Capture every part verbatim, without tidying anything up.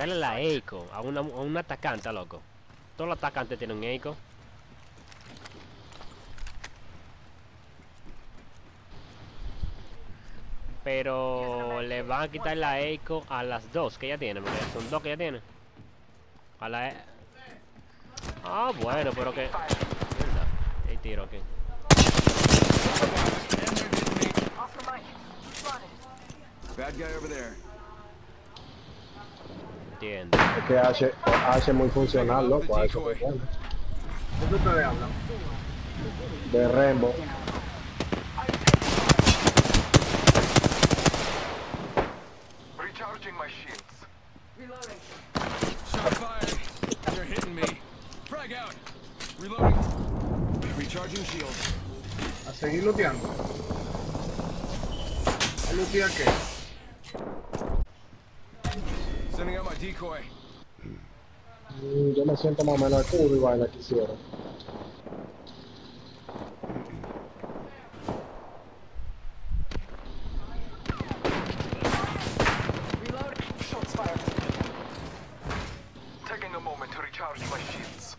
quitarle la eco a, una, a un atacante, loco. Todos los atacantes tienen eco. Pero le van a quitar la eco a las dos que ella tiene, porque son dos que ella tiene. A la e Ah, bueno, pero que... Mierda. Hay tiro aquí. Bad guy over there. Entiendo. Es que H, H es muy funcional, loco, a eso que bueno. ¿De qué ustedes hablan? De Rembo. Recharging my shields. Reloading. Shot fired. They're hitting me. Frag out. Reloading. Recharging shields. A seguir looteando. ¿A lootear qué? Sending out my decoy. Mm, yo me siento más o menos culo y vaina quisiera. Shots fired. Taking a moment to recharge my shields.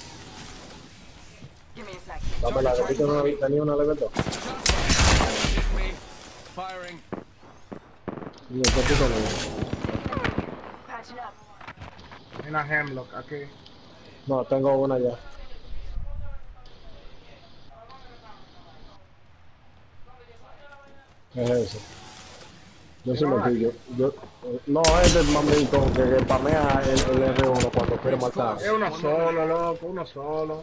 Give me a sec. Dame la que tú tenía una level dos. Hit me. Firing. Y el que tú tenías. Patch it up. Hay una Hemlock aquí. No, tengo una ya. Es eso. Yo sí me pillo. Yo, no, es el mamito que, que pamea el, el R uno cuando quiere matar. Es uno solo, loco, uno solo.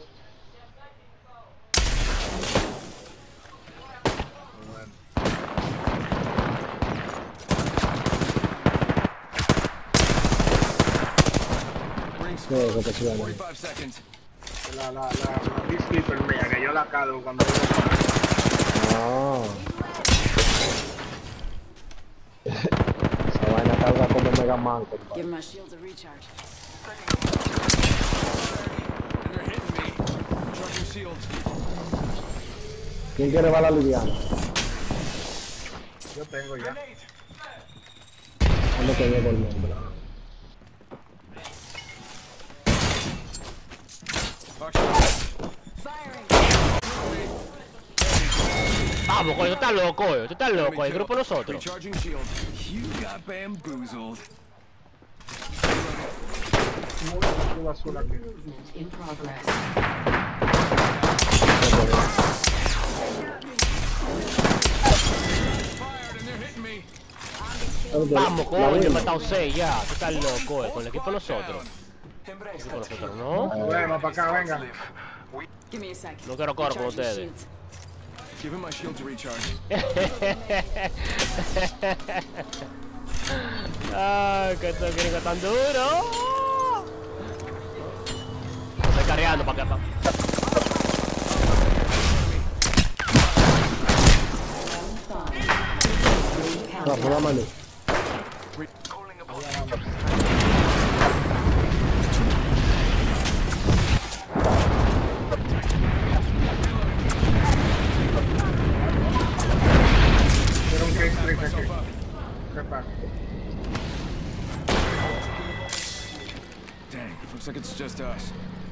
Sí, eso que sí, forty-five seconds. La, la, la, la Peacekeeper mía, que yo la cargo cuando yo Ah. Esa vaina carga como Mega Man, compadre. Give my shields a recharge. And they're hitting me. Recharging shields. ¿Quién quiere bala liviana? Yo tengo ya. ¿Dónde te llevo el nombre? Vamos, coño, tú estás loco, coño. Tú estás loco, el grupo nosotros. Recharging shields. You got bamboozled. Una azul aquí. In progress. Fired and they're hitting me. Vamos, coño, he matado seis ya. Tú estás loco, eh, con el equipo nosotros. Embrace Con that nosotros, fear. ¿no? Bueno, para acá, venga. Give me a sec. No quiero correr con Recharging ustedes. shields. Give him my shield to recharge. Ay, que estos gringos tan duros. Estoy cargando para que... pa- No, pues dámelo. Calling about Quiero un case trick aquí. ¿Qué pasa? Dang, looks like it's just us.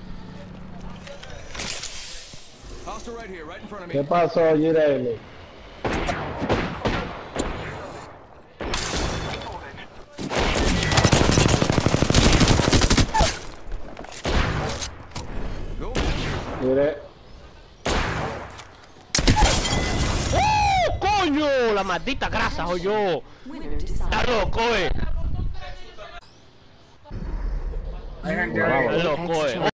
Hostile right here, right in front of ¿Qué me. pasó, Jireli? Go. Mire, ¡Uh, coño! La maldita grasa, soy yo. Winner decided. Está loco, eh. Hay gente Bravo. ahí. Está loco, eh.